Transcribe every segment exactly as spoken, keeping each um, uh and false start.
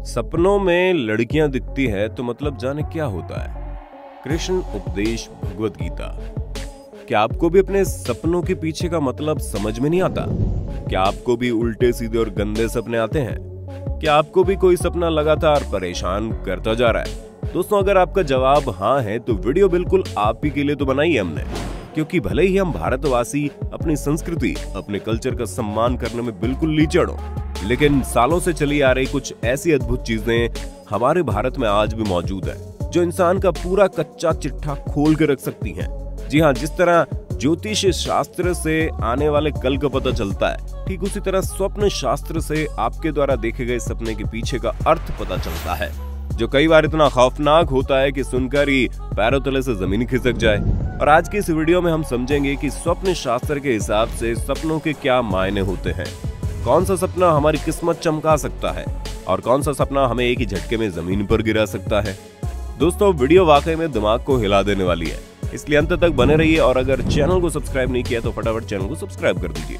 सपनों में लड़कियां दिखती है तो मतलब जाने क्या होता है। कृष्ण उपदेश भगवत गीता। क्या आपको भी अपने सपनों के पीछे का मतलब समझ में नहीं आता? क्या आपको भी उल्टे सीधे और गंदे सपने आते हैं? क्या आपको भी कोई सपना लगातार परेशान करता जा रहा है? दोस्तों, अगर आपका जवाब हाँ है तो वीडियो बिल्कुल आप ही के लिए तो बनाई है हमने, क्योंकि भले ही हम भारतवासी अपनी संस्कृति, अपने कल्चर का सम्मान करने में बिल्कुल लीचड़ हो, लेकिन सालों से चली आ रही कुछ ऐसी अद्भुत चीजें हमारे भारत में आज भी मौजूद है, जो इंसान का पूरा कच्चा चिट्ठा खोल के रख सकती हैं। जी हाँ, जिस तरह ज्योतिष शास्त्र से आने वाले कल का पता चलता है, ठीक उसी तरह स्वप्न शास्त्र से आपके द्वारा देखे गए सपने के पीछे का अर्थ पता चलता है, जो कई बार इतना खौफनाक होता है कि सुनकर ही पैरों तले से जमीन खिसक जाए। और आज की इस वीडियो में हम समझेंगे कि स्वप्न शास्त्र के हिसाब से सपनों के क्या मायने होते हैं, कौन सा सपना हमारी किस्मत चमका सकता है और कौन सा सपना हमें एक ही झटके में जमीन पर गिरा सकता है। दोस्तों, वीडियो वाकई में दिमाग को हिला देने वाली है, इसलिए अंत तक बने रहिए। और अगर चैनल को सब्सक्राइब नहीं किया तो फटाफट चैनल को सब्सक्राइब कर दीजिए।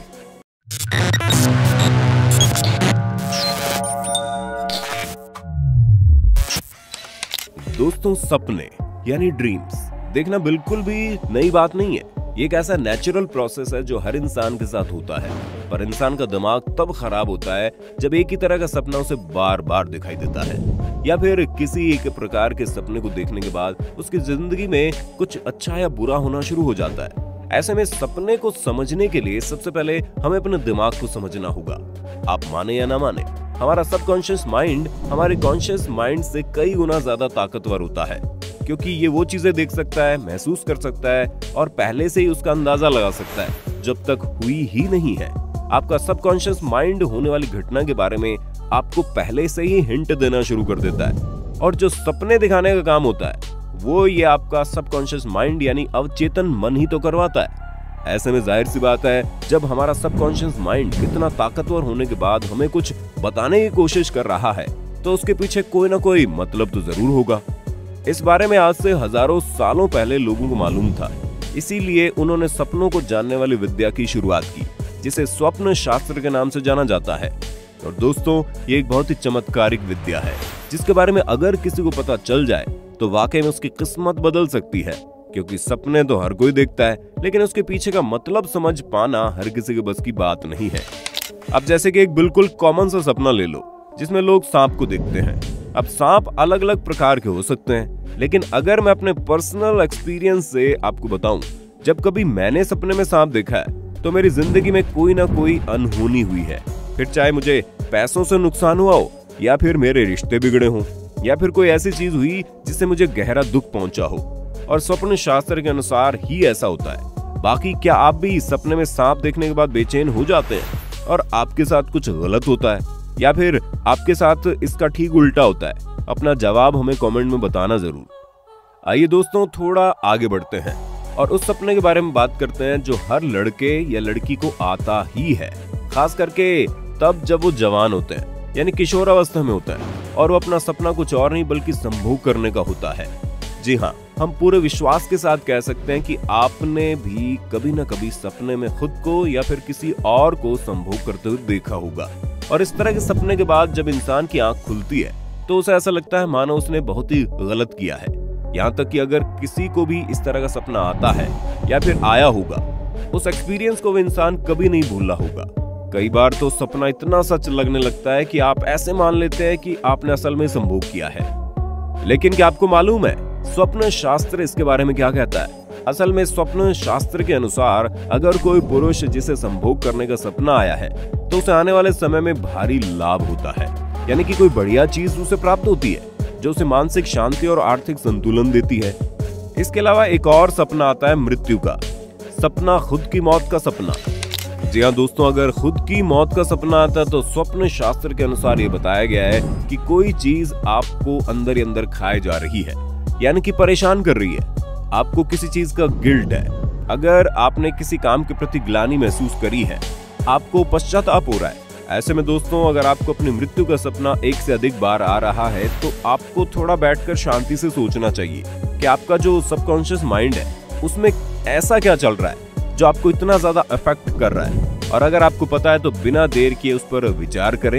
दोस्तों, सपने यानी ड्रीम्स देखना बिल्कुल भी नई बात नहीं है। ये एक ऐसा नेचुरल प्रोसेस है जो हर इंसान के साथ होता है, पर इंसान का दिमाग तब खराब होता है जब एक ही तरह का सपना उसे बार बार दिखाई देता है, या फिर किसी एक प्रकार के सपने को देखने के बाद उसकी जिंदगी में कुछ अच्छा या बुरा होना शुरू हो जाता है। ऐसे में सपने को समझने के लिए सबसे पहले हमें अपने दिमाग को समझना होगा। आप माने या ना माने, हमारा सबकॉन्शियस माइंड हमारे कॉन्शियस माइंड से कई गुना ज्यादा ताकतवर होता है, क्योंकि ये वो चीजें देख सकता है, महसूस कर सकता है और पहले से ही उसका अंदाजा लगा सकता है जब तक हुई ही नहीं है। आपका सबकॉन्शियस माइंड होने वाली घटना के बारे में आपको पहले से ही हिंट देना शुरू कर देता है, और जो सपने दिखाने का काम होता है वो ये आपका सबकॉन्शियस माइंड यानी अवचेतन मन ही तो करवाता है। ऐसे में जाहिर सी बात है, जब हमारा सबकॉन्शियस माइंड इतना ताकतवर होने के बाद हमें कुछ बताने की कोशिश कर रहा है, तो उसके पीछे कोई ना कोई मतलब तो जरूर होगा। इस बारे में आज से हजारों सालों पहले लोगों को मालूम था, इसीलिए उन्होंने सपनों को जानने वाली विद्या की शुरुआत की, जिसे स्वप्न शास्त्र के नाम से जाना जाता है। और दोस्तों, ये एक बहुत ही चमत्कारिक विद्या है, जिसके बारे में अगर किसी को पता चल जाए तो वाकई में उसकी किस्मत बदल सकती है, क्योंकि सपने तो हर कोई देखता है, लेकिन उसके पीछे का मतलब समझ पाना हर किसी के बस की बात नहीं है। अब जैसे कि एक बिल्कुल कॉमन सा सपना ले लो, जिसमें लोग सांप को देखते हैं। अब सांप अलग अलग प्रकार के हो सकते हैं, लेकिन अगर मैं अपने पर्सनल एक्सपीरियंस से आपको बताऊं, जब कभी मैंने सपने में सांप देखा है तो मेरी जिंदगी में कोई ना कोई अनहोनी हुई है। फिर चाहे मुझे पैसों से नुकसान हुआ हो, या फिर मेरे रिश्ते बिगड़े हों, या फिर कोई ऐसी चीज हुई जिससे मुझे गहरा दुख पहुंचा हो। और स्वप्न शास्त्र के अनुसार ही ऐसा होता है। बाकी क्या आप भी सपने में सांप देखने के बाद बेचैन हो जाते हैं और आपके साथ कुछ गलत होता है, या फिर आपके साथ इसका ठीक उल्टा होता है? अपना जवाब हमें कमेंट में बताना जरूर। आइए दोस्तों, थोड़ा आगे बढ़ते हैं और उस सपने के बारे में बात करते हैं जो हर लड़के या लड़की को आता ही है, खास करके तब जब वो जवान होते हैं, यानी किशोरावस्था में होता है, और वो अपना सपना कुछ और नहीं बल्कि संभोग करने का होता है। जी हाँ, हम पूरे विश्वास के साथ कह सकते हैं कि आपने भी कभी न कभी सपने में खुद को या फिर किसी और को संभोग करते हुए देखा होगा। और इस तरह के सपने के बाद जब इंसान की आंख खुलती है तो उसे ऐसा लगता है मानो उसने बहुत ही गलत किया है। यहाँ तक कि अगर किसी को भी इस तरह का सपना आता है या फिर आया होगा, उस एक्सपीरियंस को वो इंसान कभी नहीं भूला होगा। कई बार तो सपना इतना सच लगने लगता है कि आप ऐसे मान लेते हैं कि आपने असल में संभोग किया है। लेकिन क्या आपको मालूम है स्वप्न शास्त्र इसके बारे में क्या कहता है? असल में स्वप्न शास्त्र के अनुसार अगर कोई पुरुष जिसे संभोग करने का सपना आया है तो उसे आने वाले समय में भारी लाभ होता है, यानी कि कोई बढ़िया चीज उसे प्राप्त होती है जो उसे मानसिक शांति और आर्थिक संतुलन देती है। इसके अलावा एक और सपना आता है मृत्यु का सपना, खुद की मौत का सपना। जी हाँ दोस्तों, अगर खुद की मौत का सपना आता है तो स्वप्न शास्त्र के अनुसार ये बताया गया है कि कोई चीज आपको अंदर ही अंदर खाए जा रही है, यानी कि परेशान कर रही है। आपको किसी चीज का गिल्ट है, अगर आपने किसी काम के प्रति ग्लानि महसूस करी है, आपको पश्चाताप हो रहा है। ऐसे में दोस्तों, अगर आपको अपनी मृत्यु का सपना एक से अधिक बार आ रहा है तो आपको थोड़ा बैठकर शांति से सोचना चाहिए कि आपका जो सबकॉन्शियस माइंड है उसमें ऐसा क्या चल रहा है जो आपको इतना ज्यादा अफेक्ट कर रहा है। और अगर आपको पता है तो बिना देर किए उस पर विचार करें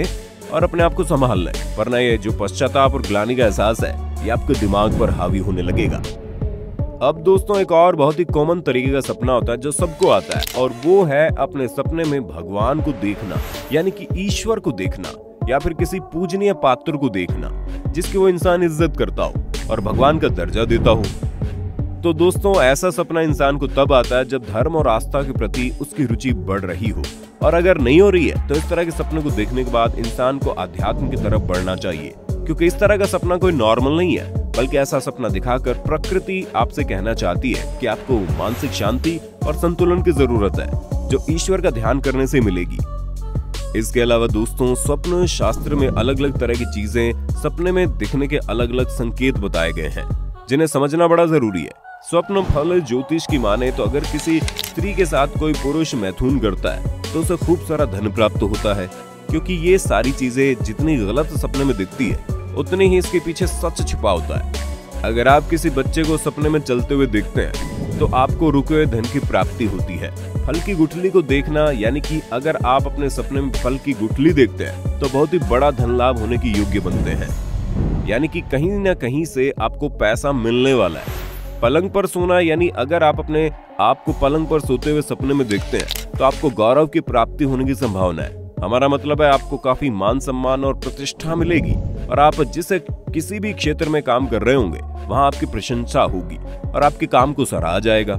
और अपने आप को संभाल लें, वरना ये जो पश्चाताप और ग्लानि का एहसास है ये आपके दिमाग पर हावी होने लगेगा। अब दोस्तों एक और बहुत ही कॉमन तरीके का सपना होता है जो सबको आता है, और वो है अपने सपने में भगवान को देखना, यानी कि ईश्वर को देखना या फिर किसी पूजनीय पात्र को देखना जिसकी वो इंसान इज्जत करता हो और भगवान का दर्जा देता हो। तो दोस्तों ऐसा सपना इंसान को तब आता है जब धर्म और आस्था के प्रति उसकी रुचि बढ़ रही हो, और अगर नहीं हो रही है तो इस तरह के सपने को देखने के बाद इंसान को अध्यात्म की तरफ बढ़ना चाहिए, क्योंकि इस तरह का सपना कोई नॉर्मल नहीं है, बल्कि ऐसा सपना दिखाकर प्रकृति आपसे कहना चाहती है कि आपको मानसिक शांति और संतुलन की जरूरत है, जो ईश्वर का ध्यान करने से मिलेगी। इसके अलावा दोस्तों स्वप्न शास्त्र में अलग अलग तरह की चीजें सपने में दिखने के अलग अलग संकेत बताए गए हैं, जिन्हें समझना बड़ा जरूरी है। स्वप्न फल ज्योतिष की माने तो अगर किसी स्त्री के साथ कोई पुरुष मैथुन करता है तो उसे खूब सारा धन प्राप्त होता है, क्योंकि ये सारी चीजें जितनी गलत सपने में दिखती है उतनी ही इसके पीछे सच छिपा होता है। अगर आप किसी बच्चे को सपने में चलते हुए देखते हैं तो आपको रुके हुए धन की प्राप्ति होती है। फल की गुठली को देखना, यानी कि अगर आप अपने सपने में फल की गुठली देखते हैं तो बहुत ही बड़ा धन लाभ होने की योग्य बनते हैं, यानी कि कहीं ना कहीं से आपको पैसा मिलने वाला है। पलंग पर सोना, यानी अगर आप अपने आप को पलंग पर सोते हुए सपने में देखते हैं तो आपको गौरव की प्राप्ति होने की संभावना है। हमारा मतलब है आपको काफी मान सम्मान और प्रतिष्ठा मिलेगी, और आप जिस किसी भी क्षेत्र में काम कर रहे होंगे वहां आपकी प्रशंसा होगी और आपके काम को सराहा जाएगा।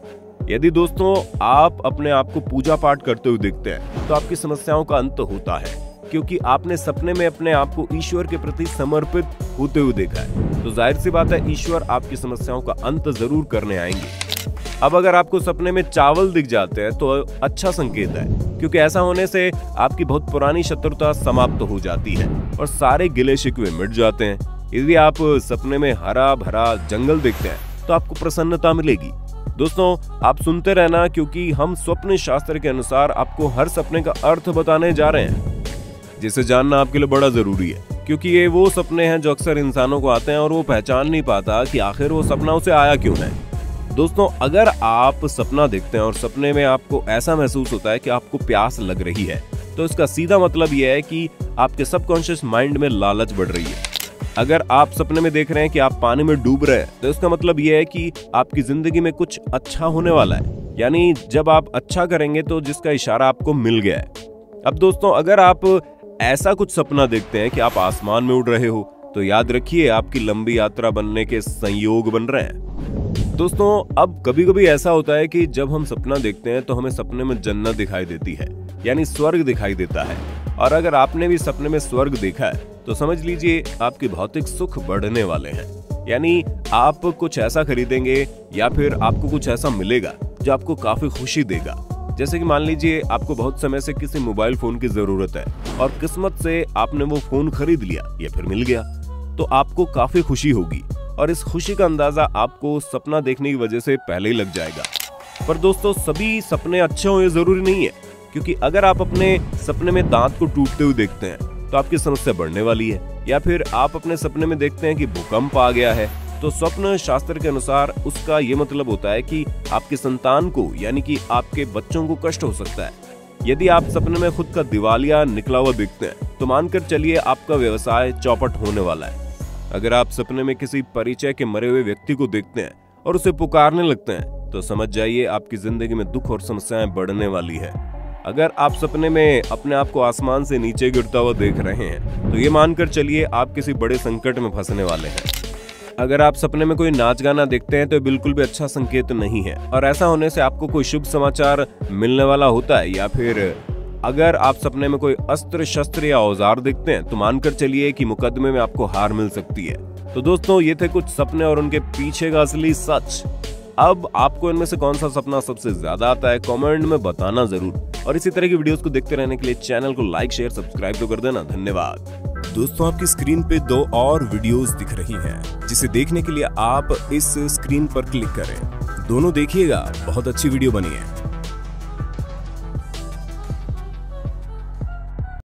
यदि दोस्तों आप अपने आप को पूजा पाठ करते हुए देखते हैं तो आपकी समस्याओं का अंत होता है, क्योंकि आपने सपने में अपने आप को ईश्वर के प्रति समर्पित होते हुए देखा है। तो जाहिर सी बात है ईश्वर आपकी समस्याओं का अंत जरूर करने आएंगे। अब अगर आपको सपने में चावल दिख जाते हैं तो अच्छा संकेत है, क्योंकि ऐसा होने से आपकी बहुत पुरानी शत्रुता समाप्त हो जाती है और सारे गिले शिकवे मिट जाते हैं। यदि आप सपने में हरा भरा जंगल देखते हैं तो आपको प्रसन्नता मिलेगी। दोस्तों आप सुनते रहना, क्योंकि हम स्वप्न शास्त्र के अनुसार आपको हर सपने का अर्थ बताने जा रहे हैं, जिसे जानना आपके लिए बड़ा जरूरी है, क्योंकि ये वो सपने हैं जो अक्सर इंसानों को आते हैं और वो पहचान नहीं पाता कि आखिर वो सपना उसे आया क्यों है। दोस्तों अगर आप सपना देखते हैं और सपने में आपको ऐसा महसूस होता है कि आपको प्यास लग रही है, तो इसका सीधा मतलब यह है कि आपके सबकॉन्शियस माइंड में लालच बढ़ रही है। अगर आप सपने में देख रहे हैं कि आप पानी में डूब रहे हैं तो इसका मतलब यह है कि आपकी जिंदगी में कुछ अच्छा होने वाला है, यानी जब आप अच्छा करेंगे तो जिसका इशारा आपको मिल गया है। अब दोस्तों अगर आप ऐसा कुछ सपना देखते हैं कि आप आसमान में उड़ रहे हो तो याद रखिए आपकी लंबी यात्रा बनने के संयोग बन रहे हैं। दोस्तों अब कभी कभी ऐसा होता है कि जब हम सपना देखते हैं तो हमें सपने में जन्नत दिखाई देती है, यानी स्वर्ग दिखाई देता है, और अगर आपने भी सपने में स्वर्ग देखा है तो समझ लीजिए आपके भौतिक सुख बढ़ने वाले हैं, यानी आप कुछ ऐसा खरीदेंगे या फिर आपको कुछ ऐसा मिलेगा जो आपको काफी खुशी देगा। जैसे कि मान लीजिए आपको बहुत समय से किसी मोबाइल फोन की जरूरत है और किस्मत से आपने वो फोन खरीद लिया या फिर मिल गया, तो आपको काफी खुशी होगी, और इस खुशी का अंदाजा आपको सपना देखने की वजह से पहले ही लग जाएगा। पर दोस्तों सभी सपने अच्छे हो ये जरूरी नहीं है, क्योंकि अगर आप अपने सपने में दांत को टूटते हुए देखते हैं तो आपकी समस्या बढ़ने वाली है, या फिर आप अपने सपने में देखते हैं कि भूकंप आ गया है तो स्वप्न शास्त्र के अनुसार उसका ये मतलब होता है कि आपके संतान को, यानी कि आपके बच्चों को कष्ट हो सकता है। यदि आप सपने में खुद का दिवालिया निकला हुआ देखते हैं तो मानकर चलिए आपका व्यवसाय चौपट होने वाला है। अगर आप सपने में किसी परिचय के मरे हुए व्यक्ति को देखते हैं और उसे पुकारने लगते हैं तो समझ जाइए आपकी जिंदगी में दुख और समस्याएं बढ़ने वाली है। अगर आप सपने में अपने आप को आसमान से नीचे गिरता हुआ देख रहे हैं तो ये मानकर चलिए आप किसी बड़े संकट में फंसने वाले हैं। अगर आप सपने में कोई नाच गाना देखते हैं तो बिल्कुल भी अच्छा संकेत नहीं है, और ऐसा होने से आपको कोई शुभ समाचार मिलने वाला होता है। या फिर अगर आप सपने में कोई अस्त्र शस्त्र या औजार देखते हैं तो मानकर चलिए कि मुकदमे में आपको हार मिल सकती है। तो दोस्तों ये थे कुछ सपने और उनके पीछे का असली सच। अब आपको इनमें से कौन सा सपना सबसे ज्यादा आता है कमेंट में बताना जरूर, और इसी तरह की वीडियोस को देखते रहने के लिए चैनल को लाइक शेयर सब्सक्राइब तो कर देना। धन्यवाद। दोस्तों आपकी स्क्रीन पे दो और वीडियोस दिख रही हैं, जिसे देखने के लिए आप इस स्क्रीन पर क्लिक करें। दोनों देखिएगा, बहुत अच्छी वीडियो बनी है।